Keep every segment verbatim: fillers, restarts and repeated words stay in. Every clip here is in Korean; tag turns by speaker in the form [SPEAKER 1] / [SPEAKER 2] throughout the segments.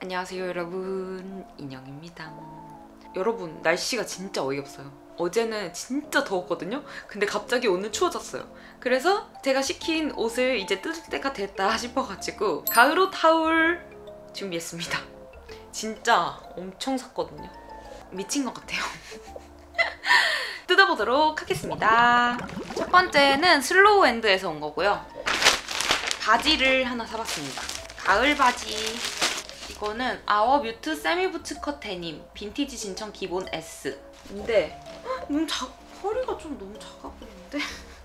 [SPEAKER 1] 안녕하세요 여러분, 인영입니다. 여러분, 날씨가 진짜 어이없어요. 어제는 진짜 더웠거든요? 근데 갑자기 오늘 추워졌어요. 그래서 제가 시킨 옷을 이제 뜯을 때가 됐다 싶어가지고 가을옷 하울 준비했습니다. 진짜 엄청 샀거든요. 미친 것 같아요. 뜯어보도록 하겠습니다. 첫 번째는 슬로우핸드에서 온 거고요. 바지를 하나 사봤습니다. 가을 바지. 이거는 아워 뮤트 세미 부츠 컷 데님 빈티지 진청 기본 S. 근데 너무 작, 허리가 좀 너무 작아 보이는데?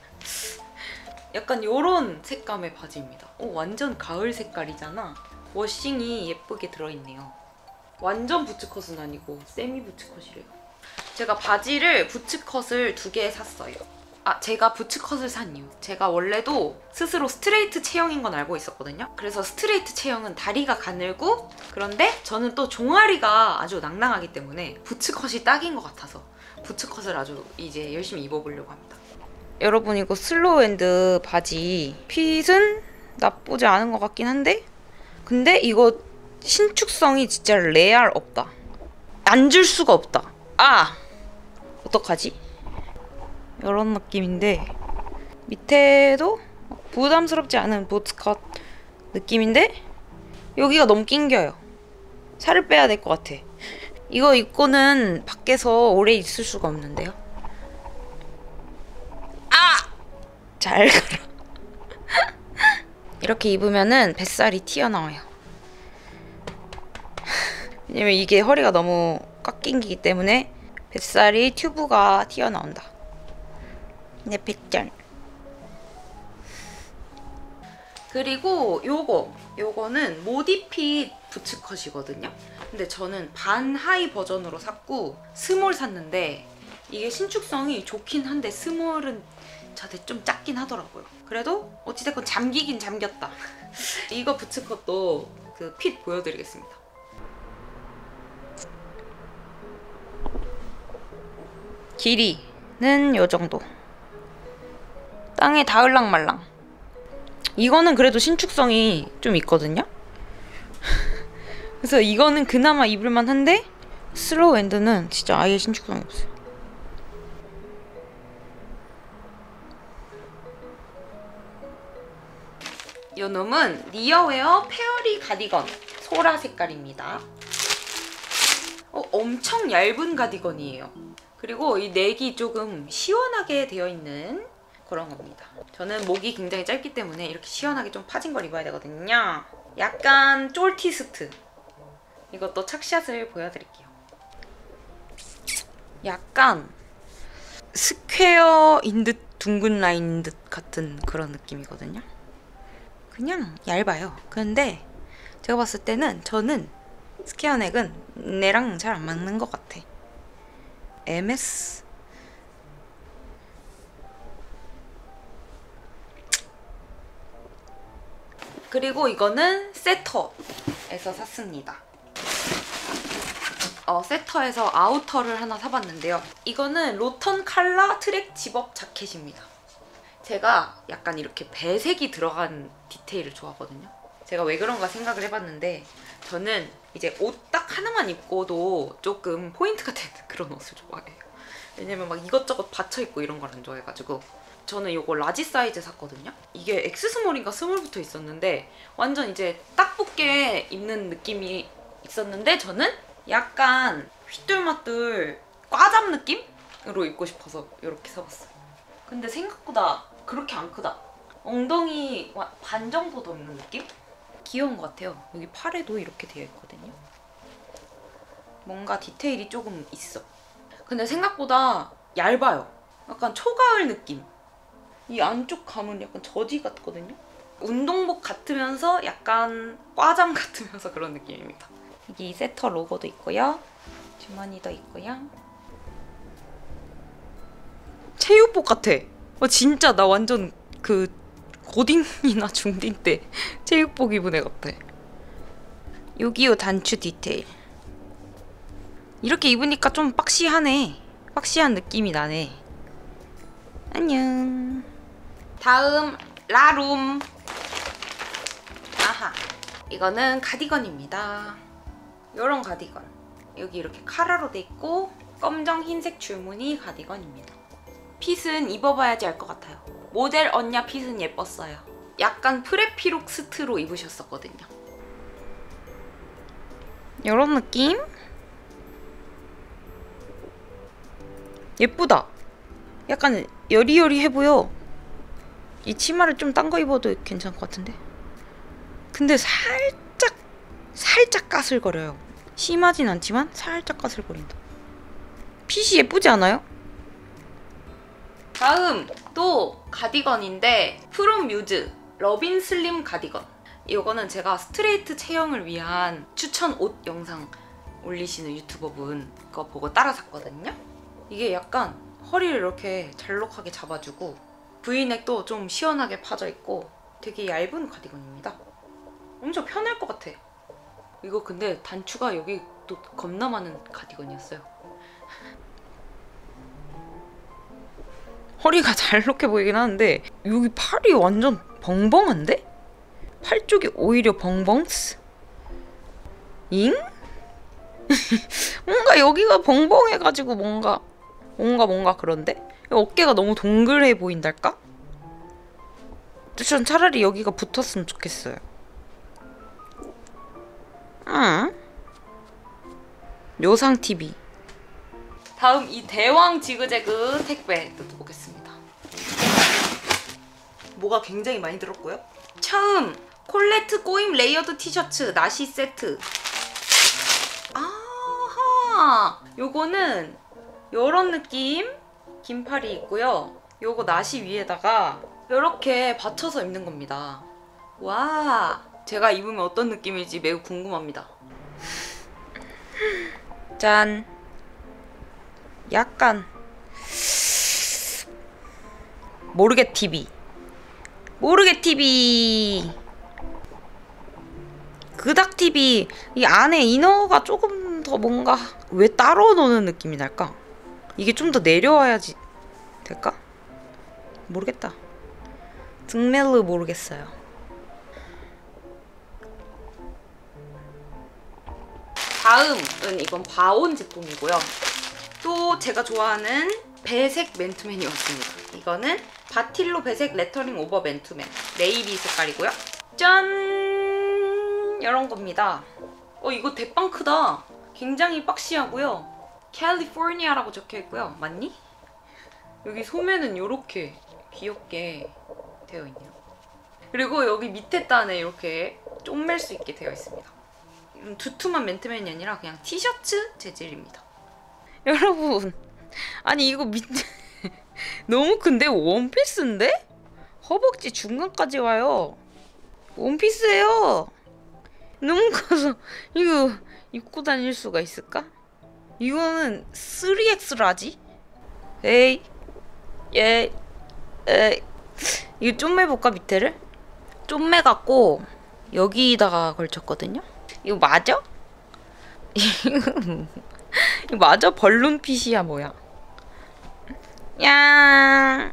[SPEAKER 1] 약간 요런 색감의 바지입니다. 오, 완전 가을 색깔이잖아. 워싱이 예쁘게 들어있네요. 완전 부츠컷은 아니고 세미 부츠컷이래요. 제가 바지를 부츠컷을 두 개 샀어요. 아, 제가 부츠컷을 산 이유. 제가 원래도 스스로 스트레이트 체형인 건 알고 있었거든요. 그래서 스트레이트 체형은 다리가 가늘고, 그런데 저는 또 종아리가 아주 낭낭하기 때문에 부츠컷이 딱인 것 같아서 부츠컷을 아주 이제 열심히 입어보려고 합니다. 여러분, 이거 슬로우핸드 바지 핏은 나쁘지 않은 것 같긴 한데, 근데 이거 신축성이 진짜 레알 없다. 앉을 수가 없다. 아! 어떡하지? 이런 느낌인데 밑에도 부담스럽지 않은 부츠컷 느낌인데 여기가 너무 낑겨요. 살을 빼야 될 것 같아. 이거 입고는 밖에서 오래 있을 수가 없는데요. 아! 잘 가라. 이렇게 입으면은 뱃살이 튀어나와요. 왜냐면 이게 허리가 너무 꽉 낑기기 때문에 뱃살이 튜브가 튀어나온다. 내 뱃살. 그리고 요거 요거는 모디핏 부츠컷이거든요. 근데 저는 반 하이 버전으로 샀고 스몰 샀는데 이게 신축성이 좋긴 한데 스몰은 저한테 좀 작긴 하더라고요. 그래도 어찌됐건 잠기긴 잠겼다. 이거 부츠컷도 그 핏 보여드리겠습니다. 길이는 요 정도. 땅에 닿을랑 말랑. 이거는 그래도 신축성이 좀 있거든요. 그래서 이거는 그나마 입을만 한데 슬로우핸드는 진짜 아예 신축성이 없어요. 이 놈은 리어웨어 페어리 가디건 소라 색깔입니다. 어, 엄청 얇은 가디건이에요. 그리고 이 넥이 조금 시원하게 되어 있는 그런 겁니다. 저는 목이 굉장히 짧기 때문에 이렇게 시원하게 좀 파진 걸 입어야 되거든요. 약간 쫄티스트. 이것도 착샷을 보여드릴게요. 약간 스퀘어인 듯 둥근 라인인 듯 같은 그런 느낌이거든요. 그냥 얇아요. 근데 제가 봤을 때는 저는 스퀘어 넥은 내랑 잘 안 맞는 것 같아. 엠에스? 그리고 이거는 세터에서 샀습니다. 어, 세터에서 아우터를 하나 사봤는데요. 이거는 로턴 칼라 트랙 집업 자켓입니다. 제가 약간 이렇게 배색이 들어간 디테일을 좋아하거든요. 제가 왜 그런가 생각을 해봤는데 저는 이제 옷 딱 하나만 입고도 조금 포인트가 되는 그런 옷을 좋아해요. 왜냐면 막 이것저것 받쳐입고 이런 걸 안 좋아해가지고. 저는 이거 라지 사이즈 샀거든요. 이게 엑스 스몰인가 스몰 붙어 있었는데 완전 이제 딱 붙게 입는 느낌이 있었는데 저는 약간 휘뚤마뚤 꽈잡 느낌으로 입고 싶어서 이렇게 사봤어요. 근데 생각보다 그렇게 안 크다. 엉덩이 반 정도 더 있는 느낌? 귀여운 것 같아요. 여기 팔에도 이렇게 되어 있거든요. 뭔가 디테일이 조금 있어. 근데 생각보다 얇아요. 약간 초가을 느낌. 이 안쪽 감은 약간 저지 같거든요. 운동복 같으면서 약간 꽈잠 같으면서 그런 느낌입니다. 여기 세터 로고도 있고요. 주머니도 있고요. 체육복 같아. 어, 진짜 나 완전 그 고딩이나 중딩 때 체육복 입은 애 같아. 요기요 단추 디테일. 이렇게 입으니까 좀 박시하네. 박시한 느낌이 나네. 안녕. 다음 라룸. 아하. 이거는 가디건입니다. 이런 가디건. 여기 이렇게 카라로 돼 있고 검정 흰색 줄무늬 가디건입니다. 핏은 입어봐야지 알 것 같아요. 모델 언냐 핏은 예뻤어요. 약간 프레피룩스트로 입으셨었거든요. 이런 느낌? 예쁘다. 약간 여리여리해 보여. 이 치마를 좀 딴 거 입어도 괜찮을 것 같은데. 근데 살짝 살짝 까슬거려요. 심하진 않지만 살짝 까슬거린다. 핏이 예쁘지 않아요? 다음 또 가디건인데 프롬 뮤즈 러빈 슬림 가디건. 이거는 제가 스트레이트 체형을 위한 추천 옷 영상 올리시는 유튜버분 거 보고 따라 샀거든요. 이게 약간 허리를 이렇게 잘록하게 잡아주고 브이넥도 좀 시원하게 파져 있고 되게 얇은 가디건입니다. 엄청 편할 것 같아. 이거 근데 단추가 여기 또 겁나 많은 가디건이었어요. 허리가 잘록해 보이긴 하는데 여기 팔이 완전 벙벙한데? 팔 쪽이 오히려 벙벙스? 잉? 뭔가 여기가 벙벙해가지고 뭔가 뭔가 뭔가 그런데? 어깨가 너무 동글해 보인달까? 전 차라리 여기가 붙었으면 좋겠어요. 응? 요상티비. 다음 이 대왕 지그재그 택배 뜯어보겠습니다. 뭐가 굉장히 많이 들었고요. 처음 콜레트 꼬임 레이어드 티셔츠 나시 세트. 아하, 요거는 요런 느낌 긴팔이 있고요. 요거 나시 위에다가 요렇게 받쳐서 입는 겁니다. 와, 제가 입으면 어떤 느낌일지 매우 궁금합니다. 짠. 약간 모르게 티비 모르게 티비 그닥 티비. 이 안에 이너가 조금 더 뭔가 왜 따로 노는 느낌이 날까? 이게 좀 더 내려와야지 될까? 모르겠다. 등멜르 모르겠어요. 다음은 이건 바온 제품이고요. 또 제가 좋아하는 배색 맨투맨이었습니다. 이거는 바틸로 배색 레터링 오버 맨투맨 네이비 색깔이고요. 짠! 이런 겁니다. 어, 이거 대빵 크다. 굉장히 박시하고요. 캘리포니아라고 적혀있고요. 맞니? 여기 소매는 이렇게 귀엽게 되어 있네요. 그리고 여기 밑에 단에 이렇게 쪼맬 수 있게 되어 있습니다. 이런 두툼한 맨투맨이 아니라 그냥 티셔츠 재질입니다. 여러분, 아니 이거 밑에 너무 큰데? 원피스인데? 허벅지 중간까지 와요. 원피스예요. 너무 커서 이거 입고 다닐 수가 있을까? 이거는 쓰리 엑스 라지? 에이, 예, 에이. 이거 좀 매볼까 밑에를? 좀 매갖고 여기다가 걸쳤거든요? 이거 맞아? 이거 맞아? 벌룬핏이야 뭐야? 야.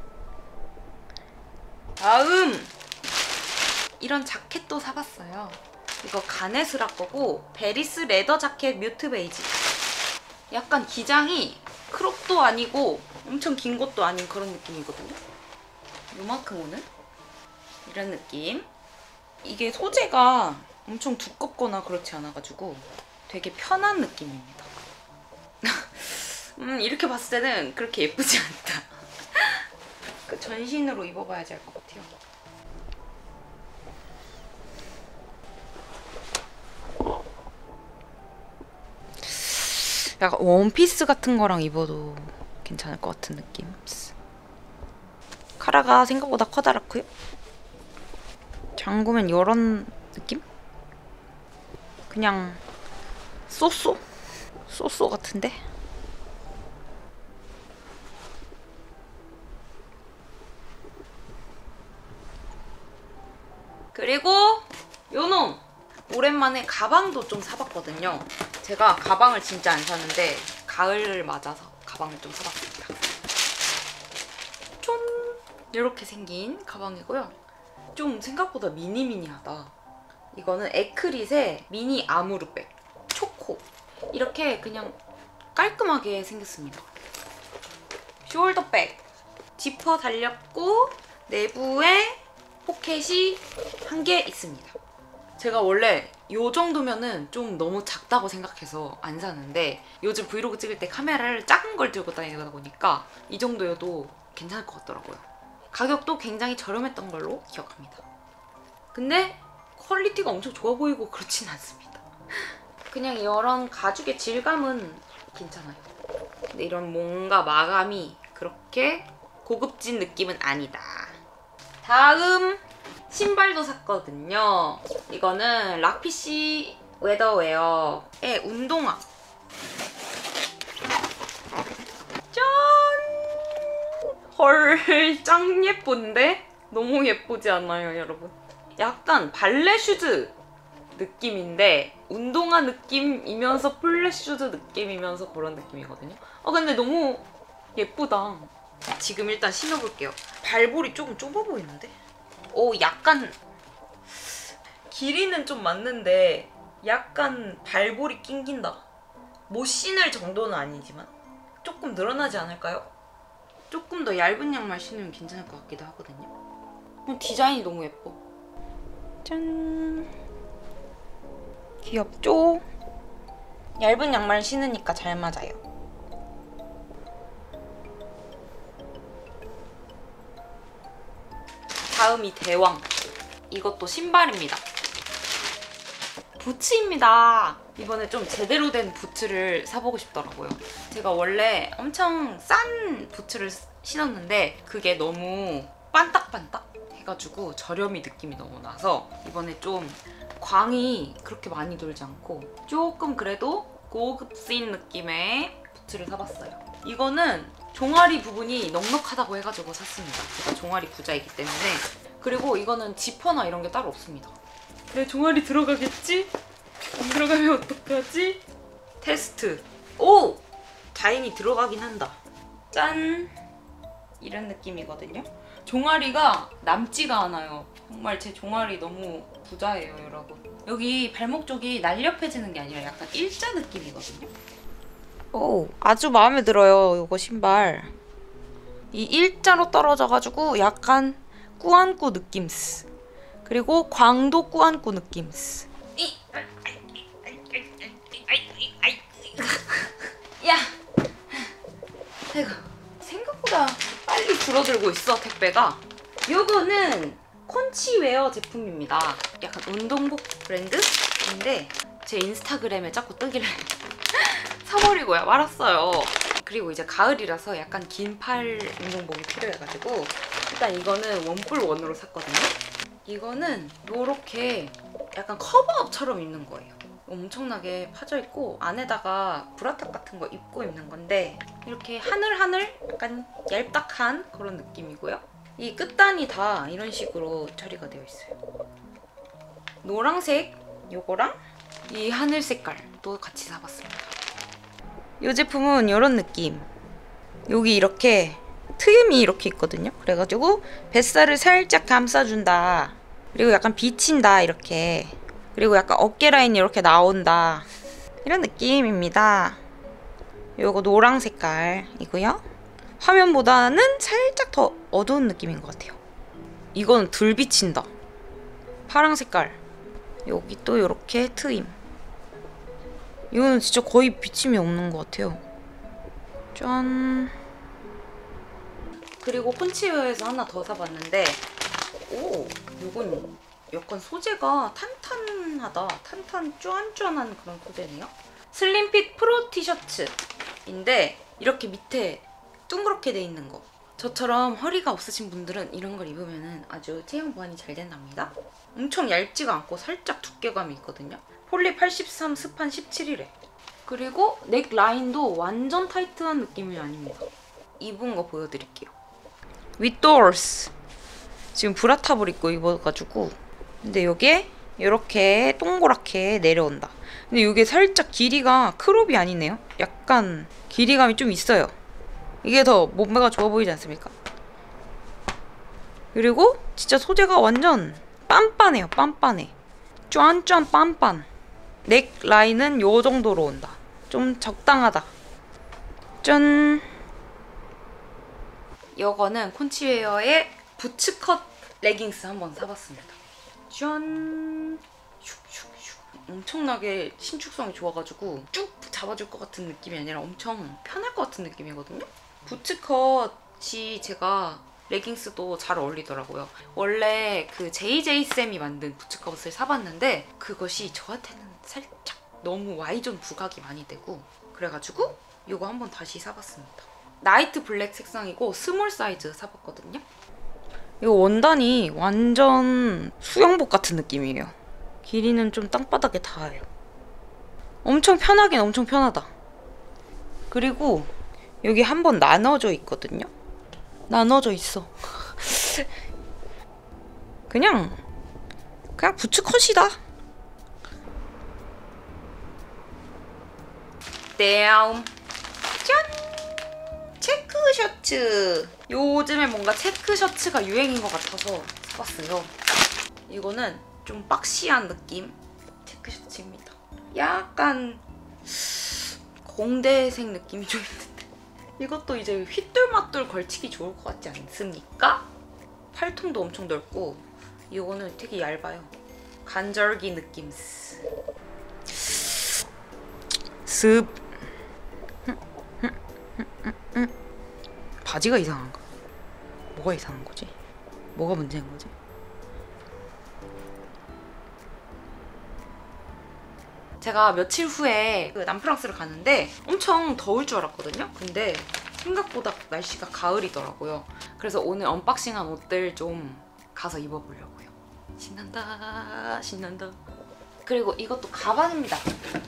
[SPEAKER 1] 다음 이런 자켓도 사봤어요. 이거 가네스라 거고 베리스 레더 자켓 뮤트 베이지. 약간 기장이 크롭도 아니고 엄청 긴 것도 아닌 그런 느낌이거든요. 요만큼 오는 이런 느낌. 이게 소재가 엄청 두껍거나 그렇지 않아가지고 되게 편한 느낌입니다. 음, 이렇게 봤을 때는 그렇게 예쁘지 않다. 그 전신으로 입어봐야지 알 것 같아요. 약간 원피스 같은 거랑 입어도 괜찮을 것 같은 느낌. 카라가 생각보다 커다랗고요. 잠그면 이런 느낌? 그냥 쏘쏘? 쏘쏘 같은데? 그리고 요놈! 오랜만에 가방도 좀 사봤거든요. 제가 가방을 진짜 안 사는데 가을을 맞아서 가방을 좀 사봤습니다. 쫀! 이렇게 생긴 가방이고요. 좀 생각보다 미니미니하다. 이거는 에크릿의 미니 아무르백 초코. 이렇게 그냥 깔끔하게 생겼습니다. 숄더백 지퍼 달렸고 내부에 포켓이 한 개 있습니다. 제가 원래 이 정도면은 좀 너무 작다고 생각해서 안 사는데 요즘 브이로그 찍을 때 카메라를 작은 걸 들고 다니다 보니까 이 정도여도 괜찮을 것 같더라고요. 가격도 굉장히 저렴했던 걸로 기억합니다. 근데 퀄리티가 엄청 좋아 보이고 그렇진 않습니다. 그냥 이런 가죽의 질감은 괜찮아요. 근데 이런 뭔가 마감이 그렇게 고급진 느낌은 아니다. 다음 신발도 샀거든요. 이거는 락피쉬 웨더웨어의 운동화. 짠! 헐, 짱 예쁜데? 너무 예쁘지 않아요, 여러분? 약간 발레 슈즈 느낌인데 운동화 느낌이면서 플랫 슈즈 느낌이면서 그런 느낌이거든요. 아 근데 너무 예쁘다. 지금 일단 신어볼게요. 발볼이 조금 좁아 보이는데? 오, 약간 길이는 좀 맞는데 약간 발볼이 낑긴다. 못 신을 정도는 아니지만 조금 늘어나지 않을까요? 조금 더 얇은 양말 신으면 괜찮을 것 같기도 하거든요. 디자인이 너무 예뻐. 짠. 귀엽죠? 얇은 양말 신으니까 잘 맞아요. 다음이 대왕. 이것도 신발입니다. 부츠입니다. 이번에 좀 제대로 된 부츠를 사보고 싶더라고요. 제가 원래 엄청 싼 부츠를 신었는데 그게 너무 반딱반딱 해가지고 저렴이 느낌이 너무 나서 이번에 좀 광이 그렇게 많이 돌지 않고 조금 그래도 고급진 느낌의 부츠를 사봤어요. 이거는 종아리 부분이 넉넉하다고 해가지고 샀습니다. 제가 종아리 부자이기 때문에. 그리고 이거는 지퍼나 이런 게 따로 없습니다. 내 종아리 들어가겠지? 안 들어가면 어떡하지? 테스트. 오! 다행히 들어가긴 한다. 짠! 이런 느낌이거든요. 종아리가 남지가 않아요. 정말 제 종아리 너무 부자예요, 여러분. 여기 발목 쪽이 날렵해지는 게 아니라 약간 일자 느낌이거든요. 오, 아주 마음에 들어요, 이거 신발. 이 일자로 떨어져가지고 약간 꾸안꾸 느낌스. 그리고 광도 꾸안꾸 느낌스. 야! 아이고, 생각보다 빨리 줄어들고 있어, 택배가. 요거는 콘치웨어 제품입니다. 약간 운동복 브랜드인데 제 인스타그램에 자꾸 뜨길래 사버리고요. 말았어요. 그리고 이제 가을이라서 약간 긴 팔 운동복이 필요해가지고 일단 이거는 원뿔 원으로 샀거든요. 이거는 요렇게 약간 커버업처럼 입는 거예요. 엄청나게 파져있고 안에다가 브라탑 같은 거 입고 입는 건데 이렇게 하늘하늘 약간 얄딱한 그런 느낌이고요. 이 끝단이 다 이런 식으로 처리가 되어 있어요. 노란색 요거랑 이 하늘 색깔도 같이 사봤습니다. 이 제품은 이런 느낌. 여기 이렇게 트임이 이렇게 있거든요. 그래가지고 뱃살을 살짝 감싸준다. 그리고 약간 비친다 이렇게. 그리고 약간 어깨 라인이 이렇게 나온다. 이런 느낌입니다. 요거 노랑 색깔이고요. 화면보다는 살짝 더 어두운 느낌인 것 같아요. 이건 덜 비친다. 파랑 색깔. 여기 또 이렇게 트임. 이거는 진짜 거의 비침이 없는 것 같아요. 짠. 그리고 콘치웨어에서 하나 더 사봤는데 오, 이건 약간 소재가 탄탄하다. 탄탄 쫀쫀한 그런 소재네요. 슬림핏 프로 티셔츠인데 이렇게 밑에 둥그렇게 돼 있는 거. 저처럼 허리가 없으신 분들은 이런 걸 입으면 아주 체형 보완이 잘 된답니다. 엄청 얇지가 않고 살짝 두께감이 있거든요. 폴리 팔십삼, 스판 십칠이래. 그리고 넥 라인도 완전 타이트한 느낌이 아닙니다. 입은 거 보여드릴게요. 윗도어스. 지금 브라탑을 입고 입어가지고 근데 이게 이렇게 동그랗게 내려온다. 근데 이게 살짝 길이가 크롭이 아니네요. 약간 길이감이 좀 있어요. 이게 더 몸매가 좋아 보이지 않습니까? 그리고 진짜 소재가 완전 빤빤해요. 빤빤해. 쫀쫀 빤빤. 넥 라인은 요 정도로 온다. 좀 적당하다. 짠! 이거는 콘치웨어의 부츠컷 레깅스 한번 사봤습니다. 짠! 슉슉슉. 엄청나게 신축성이 좋아가지고 쭉 잡아줄 것 같은 느낌이 아니라 엄청 편할 것 같은 느낌이거든요. 부츠컷이 제가 레깅스도 잘 어울리더라고요. 원래 그 제이제이쌤이 만든 부츠컷을 사봤는데 그것이 저한테는 살짝 너무 Y존 부각이 많이 되고 그래가지고 이거 한번 다시 사봤습니다. 나이트 블랙 색상이고 스몰 사이즈 사봤거든요. 이거 원단이 완전 수영복 같은 느낌이에요. 길이는 좀 땅바닥에 닿아요. 엄청 편하긴 엄청 편하다. 그리고 여기 한번 나눠져 있거든요. 나눠져 있어. 그냥 그냥 부츠컷이다. 다음 짠! 체크 셔츠. 요즘에 뭔가 체크 셔츠가 유행인 것 같아서 사봤어요. 이거는 좀 박시한 느낌 체크 셔츠입니다. 약간 공대생 느낌이 좀 있는데 이것도 이제 휘뚤마뚤 걸치기 좋을 것 같지 않습니까? 팔통도 엄청 넓고 이거는 되게 얇아요. 간절기 느낌. 습. 바지가 이상한가? 뭐가 이상한 거지? 뭐가 문제인 거지? 제가 며칠 후에 그 남프랑스를 가는데 엄청 더울 줄 알았거든요? 근데 생각보다 날씨가 가을이더라고요. 그래서 오늘 언박싱한 옷들 좀 가서 입어보려고요. 신난다 신난다. 그리고 이것도 가방입니다.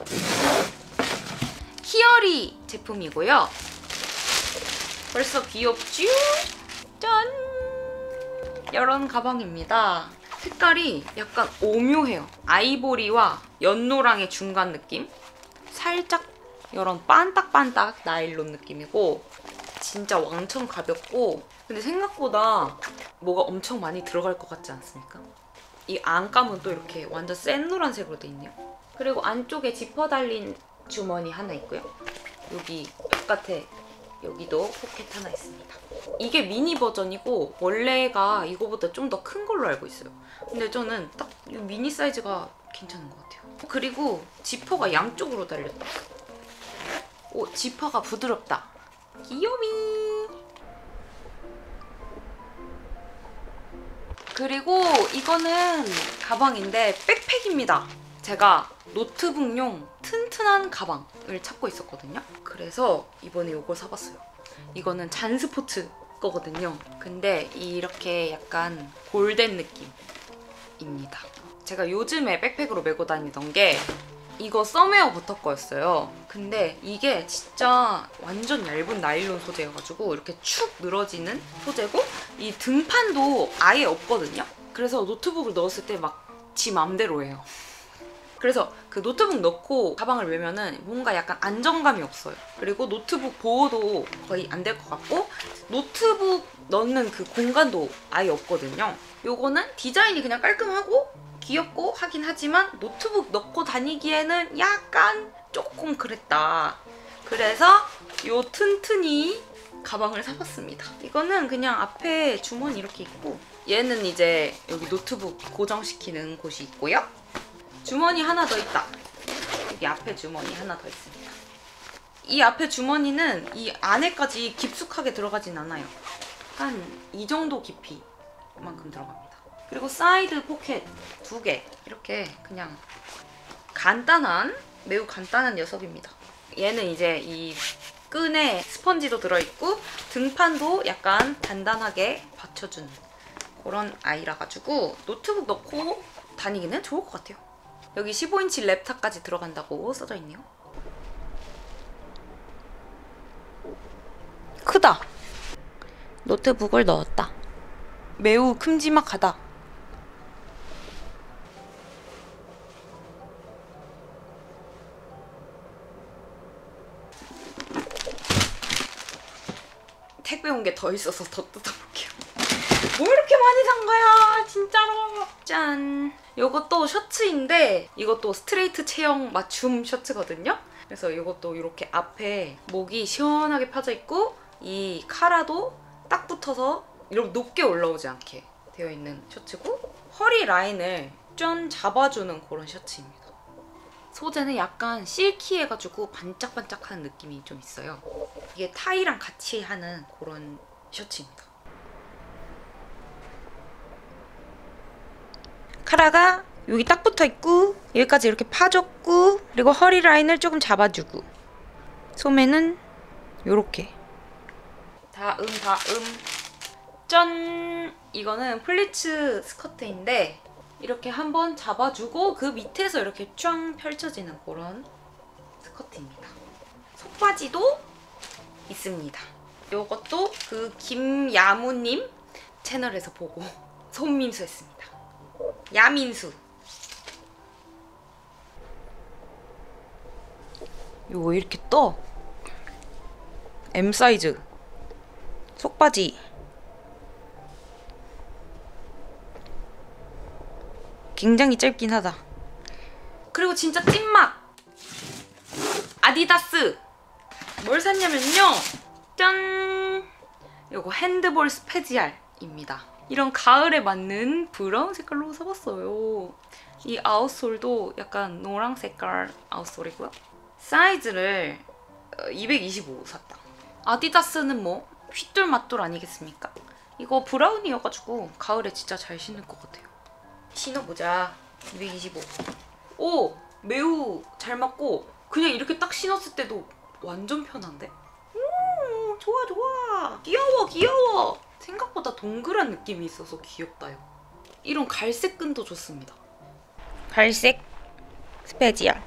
[SPEAKER 1] 히어리 제품이고요. 벌써 귀엽죠? 짠! 이런 가방입니다. 색깔이 약간 오묘해요. 아이보리와 연노랑의 중간 느낌? 살짝 이런 반딱반딱 나일론 느낌이고 진짜 왕청 가볍고 근데 생각보다 뭐가 엄청 많이 들어갈 것 같지 않습니까? 이 안감은 또 이렇게 완전 센 노란색으로 돼 있네요. 그리고 안쪽에 지퍼 달린 주머니 하나 있고요. 여기 바깥에 여기도 포켓 하나 있습니다. 이게 미니 버전이고 원래가 이거보다 좀 더 큰 걸로 알고 있어요. 근데 저는 딱 이 미니 사이즈가 괜찮은 것 같아요. 그리고 지퍼가 양쪽으로 달렸다. 오, 지퍼가 부드럽다. 귀요미. 그리고 이거는 가방인데 백팩입니다. 제가 노트북용 튼튼한 가방을 찾고 있었거든요. 그래서 이번에 이걸 사봤어요. 이거는 잔스포츠 거거든요. 근데 이렇게 약간 골덴 느낌입니다. 제가 요즘에 백팩으로 메고 다니던 게 이거 썸웨어 버터 거였어요. 근데 이게 진짜 완전 얇은 나일론 소재여가지고 이렇게 축 늘어지는 소재고 이 등판도 아예 없거든요. 그래서 노트북을 넣었을 때 막 지 맘대로 해요. 그래서 그 노트북 넣고 가방을 메면은 뭔가 약간 안정감이 없어요. 그리고 노트북 보호도 거의 안 될 것 같고 노트북 넣는 그 공간도 아예 없거든요. 요거는 디자인이 그냥 깔끔하고 귀엽고 하긴 하지만 노트북 넣고 다니기에는 약간 조금 그랬다. 그래서 요 튼튼이 가방을 사봤습니다. 이거는 그냥 앞에 주머니 이렇게 있고 얘는 이제 여기 노트북 고정시키는 곳이 있고요. 주머니 하나 더 있다. 여기 앞에 주머니 하나 더 있습니다. 이 앞에 주머니는 이 안에까지 깊숙하게 들어가진 않아요. 한 이 정도 깊이만큼 들어갑니다. 그리고 사이드 포켓 두 개 이렇게 그냥 간단한 매우 간단한 녀석입니다. 얘는 이제 이 끈에 스펀지도 들어있고 등판도 약간 단단하게 받쳐주는 그런 아이라 가지고 노트북 넣고 다니기는 좋을 것 같아요. 여기 십오 인치 랩탑까지 들어간다고 써져 있네요. 크다. 노트북을 넣었다. 매우 큼지막하다. 택배 온 게 더 있어서 더 뜯어볼게요. 뭐 이렇게 많이 산 거야 진짜로. 짠. 이것도 셔츠인데 이것도 스트레이트 체형 맞춤 셔츠거든요. 그래서 이것도 이렇게 앞에 목이 시원하게 펴져 있고 이 카라도 딱 붙어서 이렇게 높게 올라오지 않게 되어 있는 셔츠고 허리 라인을 쫀 잡아주는 그런 셔츠입니다. 소재는 약간 실키해가지고 반짝반짝하는 느낌이 좀 있어요. 이게 타이랑 같이 하는 그런 셔츠입니다. 카라가 여기 딱 붙어있고 여기까지 이렇게 파줬고 그리고 허리 라인을 조금 잡아주고 소매는 요렇게. 다음 다음 짠! 이거는 플리츠 스커트인데 이렇게 한번 잡아주고 그 밑에서 이렇게 쫙 펼쳐지는 그런 스커트입니다. 속바지도 있습니다. 이것도 그 김야무님 채널에서 보고 손민수했습니다. 야민수. 요거 이렇게 떠. M 사이즈 속바지. 굉장히 짧긴 하다. 그리고 진짜 찐맛! 아디다스! 뭘 샀냐면요. 짠! 요거 핸드볼 스페지알입니다. 이런 가을에 맞는 브라운 색깔로 사봤어요. 이 아웃솔도 약간 노랑 색깔 아웃솔이고요. 사이즈를 이백이십오 샀다. 아디다스는 뭐 휘뚤맛뚤 아니겠습니까? 이거 브라운이어가지고 가을에 진짜 잘 신을 것 같아요. 신어보자. 이백이십오. 오! 매우 잘 맞고 그냥 이렇게 딱 신었을 때도 완전 편한데? 음, 좋아 좋아. 귀여워 귀여워. 생각보다 동그란 느낌이 있어서 귀엽다요. 이런 갈색 끈도 좋습니다. 갈색 스페지알.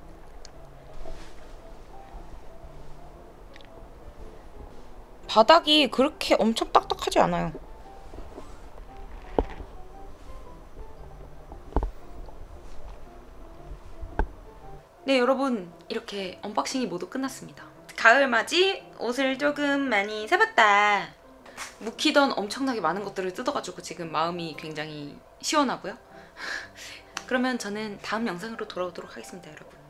[SPEAKER 1] 바닥이 그렇게 엄청 딱딱하지 않아요. 네 여러분, 이렇게 언박싱이 모두 끝났습니다. 가을맞이 옷을 조금 많이 사봤다. 묵히던 엄청나게 많은 것들을 뜯어가지고 지금 마음이 굉장히 시원하고요. 그러면 저는 다음 영상으로 돌아오도록 하겠습니다 여러분.